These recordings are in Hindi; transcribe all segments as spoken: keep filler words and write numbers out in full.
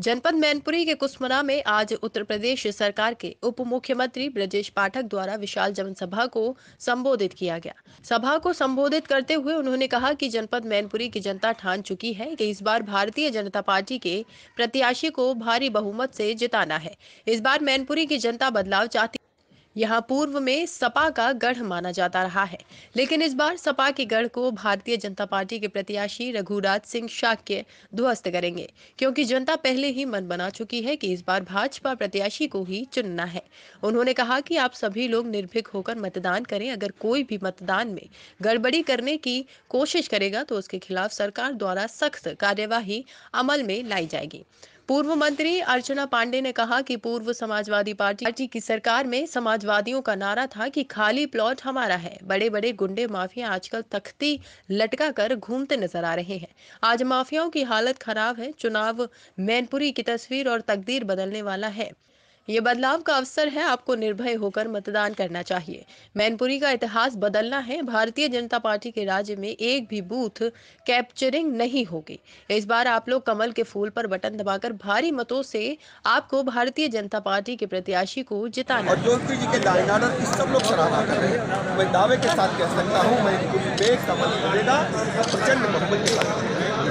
जनपद मैनपुरी के कुसमरा में आज उत्तर प्रदेश सरकार के उप मुख्यमंत्री ब्रजेश पाठक द्वारा विशाल जनसभा को संबोधित किया गया। सभा को संबोधित करते हुए उन्होंने कहा कि जनपद मैनपुरी की जनता ठान चुकी है कि इस बार भारतीय जनता पार्टी के प्रत्याशी को भारी बहुमत से जिताना है। इस बार मैनपुरी की जनता बदलाव चाहती। यहाँ पूर्व में सपा का गढ़ माना जाता रहा है, लेकिन इस बार सपा के गढ़ को भारतीय जनता पार्टी के प्रत्याशी रघुराज सिंह शाक्य ध्वस्त करेंगे, क्योंकि जनता पहले ही मन बना चुकी है कि इस बार भाजपा प्रत्याशी को ही चुनना है। उन्होंने कहा कि आप सभी लोग निर्भीक होकर मतदान करें। अगर कोई भी मतदान में गड़बड़ी करने की कोशिश करेगा तो उसके खिलाफ सरकार द्वारा सख्त कार्यवाही अमल में लाई जाएगी। पूर्व मंत्री अर्चना पांडे ने कहा कि पूर्व समाजवादी पार्टी की सरकार में समाजवादियों का नारा था कि खाली प्लॉट हमारा है। बड़े बड़े गुंडे माफिया आजकल तख्ती लटका कर घूमते नजर आ रहे हैं। आज माफियाओं की हालत खराब है। चुनाव मैनपुरी की तस्वीर और तकदीर बदलने वाला है। ये बदलाव का अवसर है। आपको निर्भय होकर मतदान करना चाहिए। मैनपुरी का इतिहास बदलना है। भारतीय जनता पार्टी के राज्य में एक भी बूथ कैप्चरिंग नहीं होगी। इस बार आप लोग कमल के फूल पर बटन दबाकर भारी मतों से आपको भारतीय जनता पार्टी के प्रत्याशी को जिताना और जोधपुर जी के लाइन ऑर्डर की सब लोग सराहना कर रहे हैं। मैं दावे के साथ कह सकता हूँ, मैनपुरी में कमल फूलेगा प्रचंड बहुमत के साथ।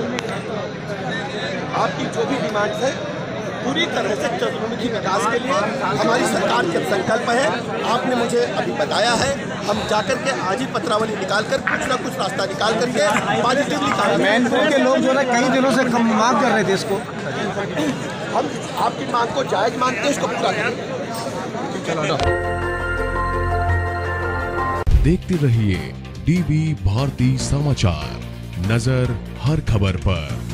आपकी जो भी डिमांड है पूरी तरह से चतुर्मुखी विकास के लिए हमारी सरकार का संकल्प है। आपने मुझे अभी बताया है, हम जाकर के आज ही पत्रावली निकाल कर कुछ ना कुछ रास्ता निकाल करके पॉजिटिवली काम। मैनपुर के लोग जो है कई दिनों से कम मांग कर रहे थे इसको। हम आपकी मांग को जायज मानते हैं, इसको पूरा करें। देखते रहिए डीवी भारती समाचार, नजर हर खबर पर।